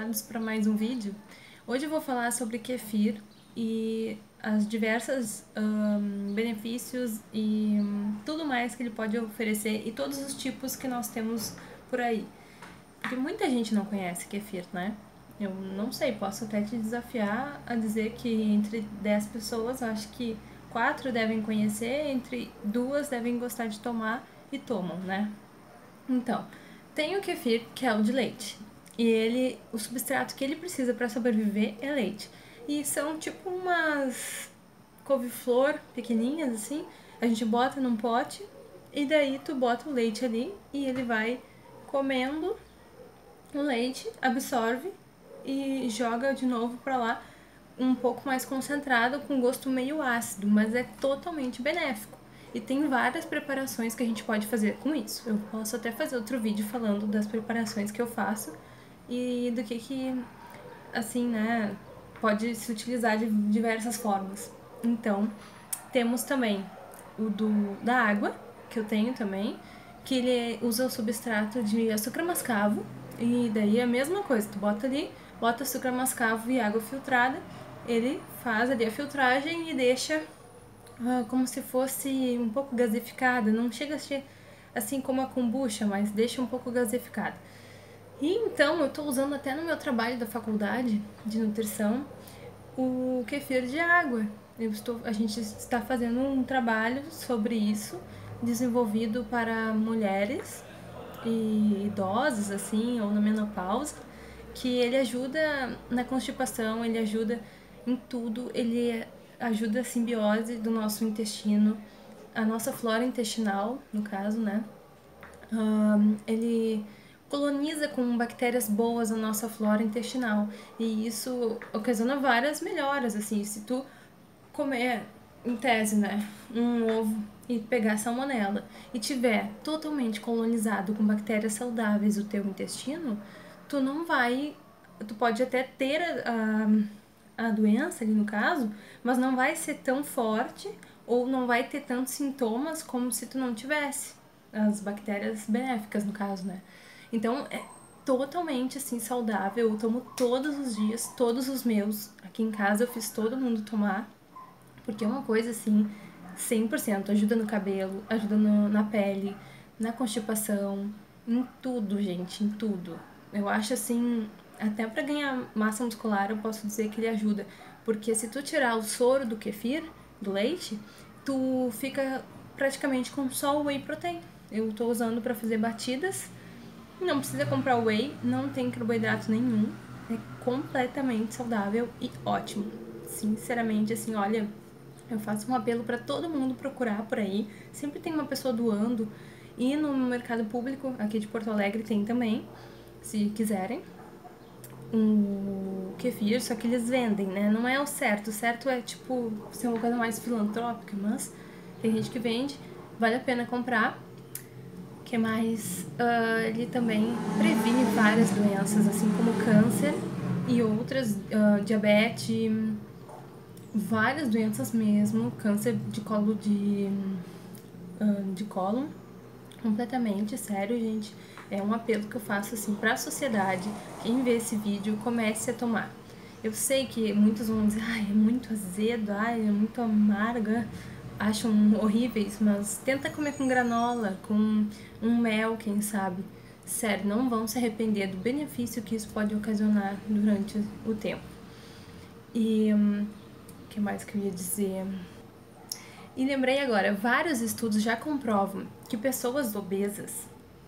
convidados para mais um vídeo. Hoje eu vou falar sobre kefir e as diversas benefícios e tudo mais que ele pode oferecer e todos os tipos que nós temos por aí. Porque muita gente não conhece kefir, né? Eu não sei, posso até te desafiar a dizer que entre 10 pessoas, eu acho que 4 devem conhecer, entre 2 devem gostar de tomar e tomam, né? Então, tem o kefir, que é o de leite. E o substrato que ele precisa para sobreviver é leite. E são tipo umas couve-flor pequenininhas assim. A gente bota num pote e daí tu bota o leite ali e ele vai comendo o leite, absorve e joga de novo para lá um pouco mais concentrado, com gosto meio ácido, mas é totalmente benéfico. E tem várias preparações que a gente pode fazer com isso. Eu posso até fazer outro vídeo falando das preparações que eu faço e do que assim, né, pode se utilizar de diversas formas. Então, temos também o da água, que eu tenho também, que ele usa o substrato de açúcar mascavo, e daí é a mesma coisa, tu bota ali, bota açúcar mascavo e água filtrada, ele faz ali a filtragem e deixa como se fosse um pouco gasificada, não chega a ser assim como a kombucha, mas deixa um pouco gasificada. E então eu estou usando até no meu trabalho da faculdade de nutrição o kefir de água. A gente está fazendo um trabalho sobre isso, desenvolvido para mulheres e idosos, assim, ou na menopausa, que ele ajuda na constipação, ele ajuda em tudo, ele ajuda a simbiose do nosso intestino, a nossa flora intestinal, no caso, né? Ele coloniza com bactérias boas a nossa flora intestinal e isso ocasiona várias melhoras, assim, se tu comer, em tese, né, um ovo e pegar salmonela e tiver totalmente colonizado com bactérias saudáveis o teu intestino, tu pode até ter a doença ali no caso, mas não vai ser tão forte ou não vai ter tantos sintomas como se tu não tivesse as bactérias benéficas no caso, né? Então é totalmente assim saudável, eu tomo todos os dias, todos os meus. Aqui em casa eu fiz todo mundo tomar, porque é uma coisa assim 100%, ajuda no cabelo, ajuda na pele, na constipação, em tudo, gente, em tudo. Eu acho assim, até para ganhar massa muscular eu posso dizer que ele ajuda, porque se tu tirar o soro do kefir, do leite, tu fica praticamente com só o whey protein. Eu tô usando para fazer batidas, não precisa comprar whey, não tem carboidrato nenhum, é completamente saudável e ótimo. Sinceramente, assim, olha, eu faço um apelo para todo mundo procurar por aí, sempre tem uma pessoa doando, e no mercado público aqui de Porto Alegre tem também, se quiserem, um kefir, só que eles vendem, né? Não é o certo é tipo ser uma coisa mais filantrópica, mas tem gente que vende, vale a pena comprar. Que mais? Ele também previne várias doenças, assim como câncer e outras, diabetes, várias doenças mesmo, câncer de colo de cólon, completamente, sério, gente. É um apelo que eu faço assim para a sociedade. Quem vê esse vídeo, comece a tomar. Eu sei que muitos vão dizer, ai, é muito azedo, ai, é muito amarga, acham horríveis, mas tenta comer com granola, com um mel, quem sabe. Sério, não vão se arrepender do benefício que isso pode ocasionar durante o tempo. E o que mais que eu ia dizer? E lembrei agora, vários estudos já comprovam que pessoas obesas,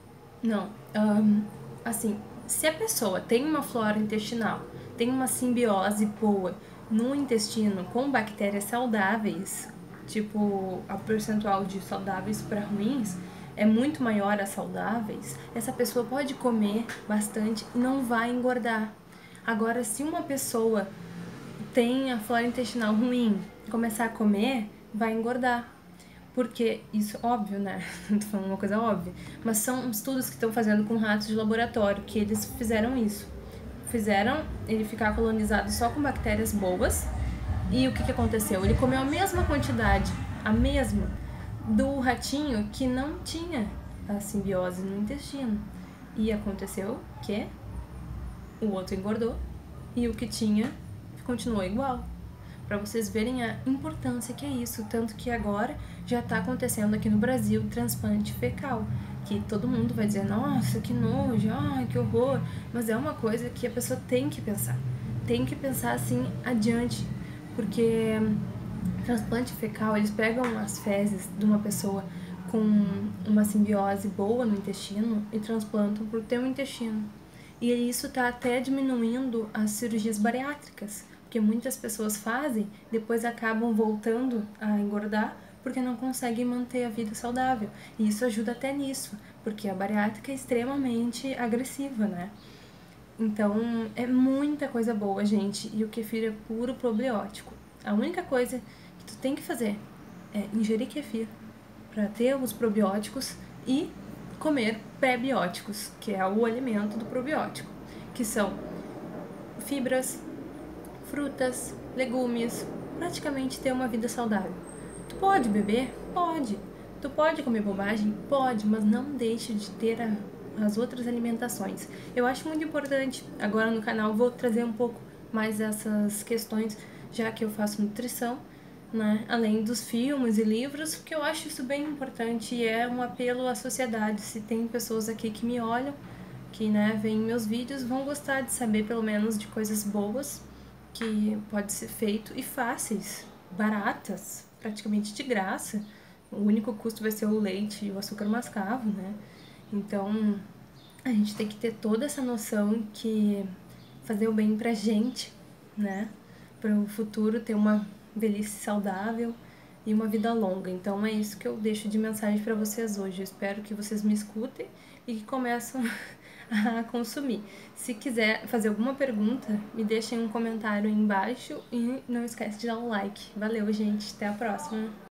assim, se a pessoa tem uma flora intestinal, tem uma simbiose boa no intestino com bactérias saudáveis, tipo a percentual de saudáveis para ruins é muito maior a saudáveis, essa pessoa pode comer bastante e não vai engordar. Agora, se uma pessoa tem a flora intestinal ruim, começar a comer, vai engordar. Porque isso, óbvio, né? Tô falando uma coisa óbvia. Mas são estudos que estão fazendo com ratos de laboratório, que eles fizeram isso. Fizeram ele ficar colonizado só com bactérias boas. E o que aconteceu? Ele comeu a mesma quantidade, a mesma, do ratinho que não tinha a simbiose no intestino. E aconteceu que o outro engordou e o que tinha continuou igual. Para vocês verem a importância que é isso, tanto que agora já está acontecendo aqui no Brasil transplante fecal, que todo mundo vai dizer, nossa, que nojo, ai, que horror, mas é uma coisa que a pessoa tem que pensar assim adiante, porque transplante fecal, eles pegam as fezes de uma pessoa com uma simbiose boa no intestino e transplantam para o teu intestino. E isso está até diminuindo as cirurgias bariátricas, porque muitas pessoas fazem, depois acabam voltando a engordar porque não conseguem manter a vida saudável. E isso ajuda até nisso, porque a bariátrica é extremamente agressiva, né? Então, é muita coisa boa, gente, e o kefir é puro probiótico. A única coisa que tu tem que fazer é ingerir kefir para ter os probióticos e comer pré-bióticos, que é o alimento do probiótico, que são fibras, frutas, legumes, praticamente ter uma vida saudável. Tu pode beber? Pode. Tu pode comer bobagem? Pode, mas não deixe de ter as outras alimentações. Eu acho muito importante, agora no canal vou trazer um pouco mais essas questões, já que eu faço nutrição, né? Além dos filmes e livros, porque eu acho isso bem importante e é um apelo à sociedade. Se tem pessoas aqui que me olham, que né, veem meus vídeos, vão gostar de saber pelo menos de coisas boas que pode ser feito e fáceis, baratas, praticamente de graça. O único custo vai ser o leite e o açúcar mascavo, né? Então, a gente tem que ter toda essa noção que fazer o bem pra gente, né? Para o futuro ter uma velhice saudável e uma vida longa. Então é isso que eu deixo de mensagem para vocês hoje. Eu espero que vocês me escutem e que começam a consumir. Se quiser fazer alguma pergunta, me deixem um comentário aí embaixo e não esquece de dar um like. Valeu, gente. Até a próxima.